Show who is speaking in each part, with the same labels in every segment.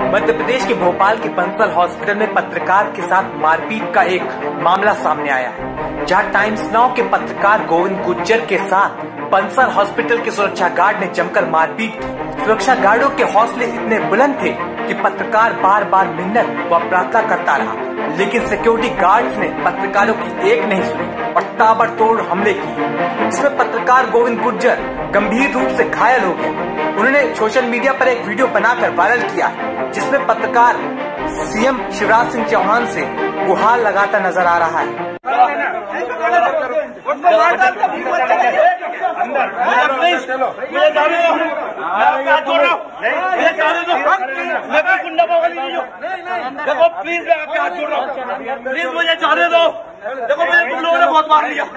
Speaker 1: मध्य प्रदेश के भोपाल के बंसल हॉस्पिटल में पत्रकार के साथ मारपीट का एक मामला सामने आया है, जहां टाइम्स नाउ के पत्रकार गोविंद गुज्जर के साथ बंसल हॉस्पिटल के सुरक्षा गार्ड ने जमकर मारपीट की। सुरक्षा गार्डों के हौसले इतने बुलंद थे कि पत्रकार बार बार मिन्नत व प्रार्थना करता रहा, लेकिन सिक्योरिटी गार्ड्स ने पत्रकारों की एक नहीं सुनी और ताबड़तोड़ हमले किए, जिसमें पत्रकार गोविंद गुज्जर गंभीर रूप से घायल हो गए। उन्होंने सोशल मीडिया पर एक वीडियो बनाकर वायरल किया, जिसमें पत्रकार सीएम शिवराज सिंह चौहान से गुहार लगाता नजर आ रहा है।
Speaker 2: देखो प्लीज मैं आपके हाथ जोड़ रहा हूँ, प्लीज मुझे जाने दो। देखो मेरे तुम लोगों ने बहुत मार लिया,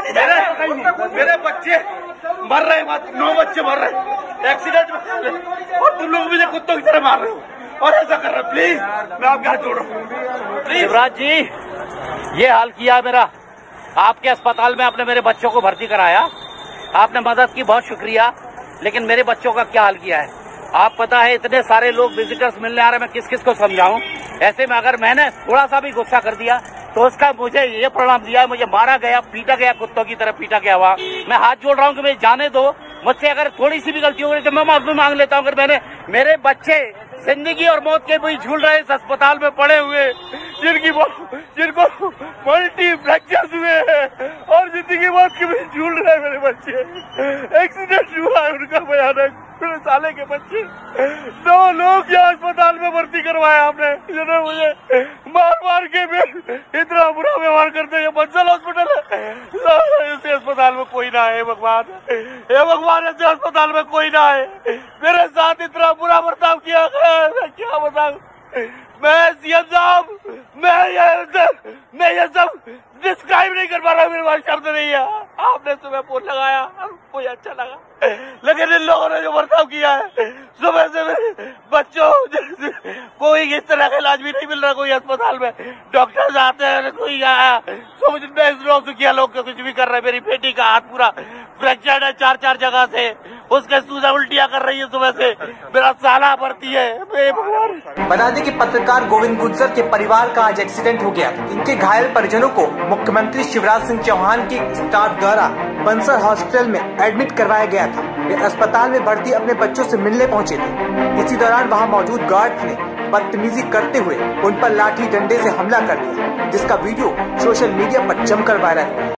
Speaker 2: मेरे बच्चे मर रहे, 9 बच्चे मर रहे एक्सीडेंट में, और तुम लोग मुझे कुत्तों की तरह मार रहे हो और ऐसा कर रहे हो। प्लीज मैं आपके हाथ जोड़ रहा हूँ।
Speaker 3: शिवराज जी, ये हाल किया मेरा, आपके अस्पताल में आपने मेरे बच्चों को भर्ती कराया, आपने मदद की, बहुत शुक्रिया, लेकिन मेरे बच्चों का क्या हाल किया है आप पता है। इतने सारे लोग विजिटर्स मिलने आ रहे हैं, मैं किस किस को समझाऊं। ऐसे में अगर मैंने थोड़ा सा भी गुस्सा कर दिया तो उसका मुझे ये परिणाम दिया, मुझे मारा गया, पीटा गया, कुत्तों की तरह पीटा गया हुआ। मैं हाथ जोड़ रहा हूँ कि मुझे जाने दो, मुझसे अगर थोड़ी सी भी गलती हो गई तो मैं माफी मांग लेता हूँ। अगर मेरे बच्चे जिंदगी और मौत के बीच झूल रहे इस अस्पताल में पड़े हुए, जिनको मल्टी फ्रैक्चर्स हुए हैं और जिंदगी मौत के बीच झूल रहे हैं मेरे बच्चे, एक्सीडेंट हुआ है उनका भयानक, मेरे साले के बच्चे, 2 लोग यहाँ अस्पताल में भर्ती करवाया आपने, जिन्होंने मुझे मार के भी इतना बुरा व्यवहार करते हैं। बंसल हॉस्पिटल है, ऐसे अस्पताल में कोई ना है भगवान, हे भगवान, ऐसे अस्पताल में कोई ना है। मेरे साथ इतना बुरा बर्ताव किया गया, मैं क्या बताऊं। मैं सीएम साहब, मैं ये सब डिस्क्राइब नहीं कर पा रहा, मेरे पास शब्द नहीं है। आपने सुबह फोन लगाया, मुझे अच्छा लगा, लेकिन इन लोगों ने जो बर्ताव किया है, सुबह से मेरे बच्चों कोई इस तरह का इलाज भी नहीं मिल रहा, कोई अस्पताल में डॉक्टर्स आते हैं, कोई आया किया, लोग कुछ भी कर रहे हैं। मेरी बेटी का हाथ पूरा फ्रैक्चर्ड है 4 जगह से, उसके सूजा उल्टियां कर रही है सुबह से, मेरा साला भर्ती है।
Speaker 1: बता दें कि पत्रकार गोविंद गुज्जर के परिवार का आज एक्सीडेंट हो गया। इनके घायल परिजनों को मुख्यमंत्री शिवराज सिंह चौहान के स्टाफ द्वारा बंसल हॉस्पिटल में एडमिट करवाया गया था। वे अस्पताल में भर्ती अपने बच्चों से मिलने पहुंचे थे। इसी दौरान वहां मौजूद गार्ड्स ने बदतमीजी करते हुए उन पर लाठी डंडे से हमला कर दिया, जिसका वीडियो सोशल मीडिया पर जमकर वायरल हुआ।